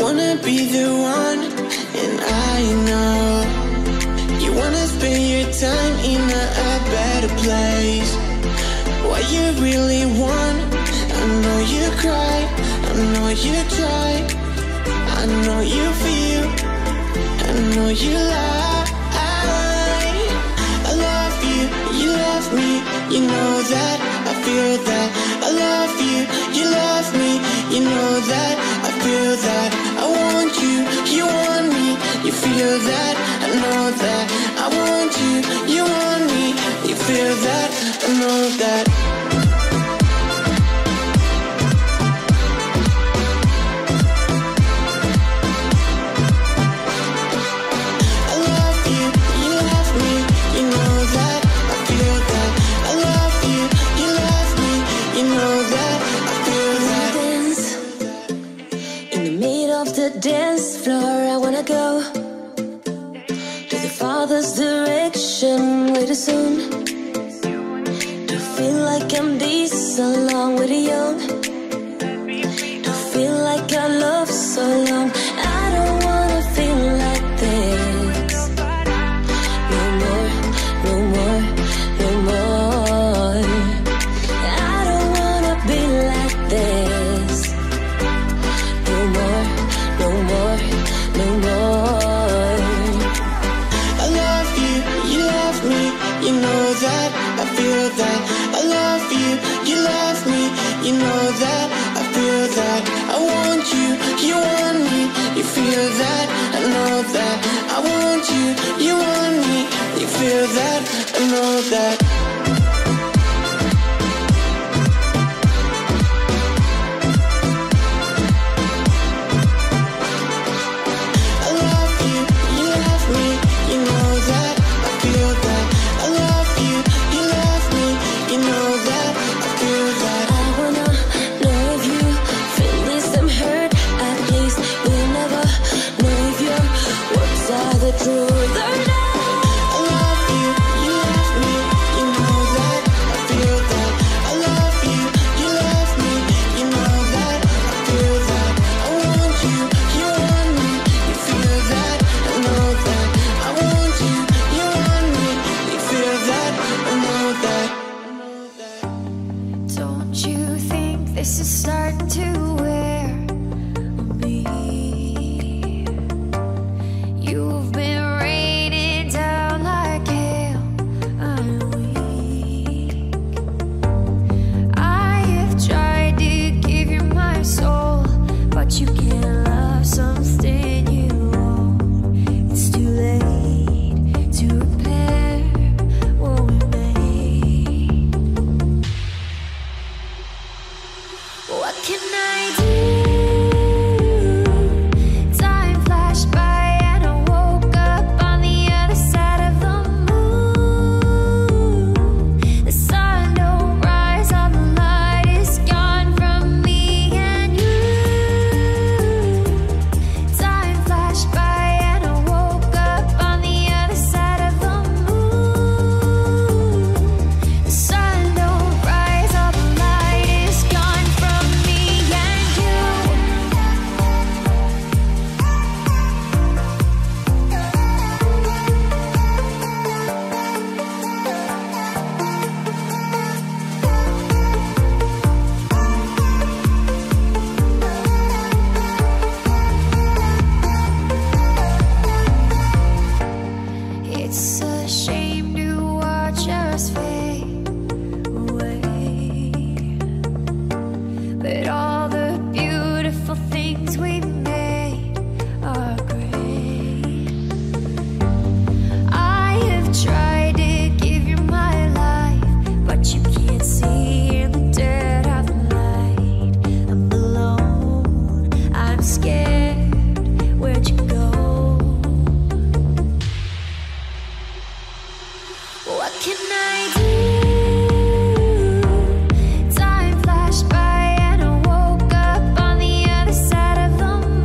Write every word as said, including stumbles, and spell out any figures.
wanna be the one, and I know you wanna spend your time in a, a better place. What you really want, I know you cry, I know you try, I know you feel, I know you lie. I love you, you love me, you know that, I feel that. I love you, you love me, you know that, I feel that. I want you, you want me, you feel that, I know that. I want you, you want me, you feel that, I know that. Dance floor, I wanna go to the Father's direction way too soon. To feel like I'm this along with the young. To feel like I love so long. I don't wanna feel like this. No more, no more, no more. I don't wanna be like this. No more, no more, no more. I love you, you love me, you know that, I feel that. I love you, you love me, you know that, I feel that. I want you, you want me, you feel that, I know that. I want you, you want me, you feel that, I know that. Time flashed by and I woke up on the other side of the moon.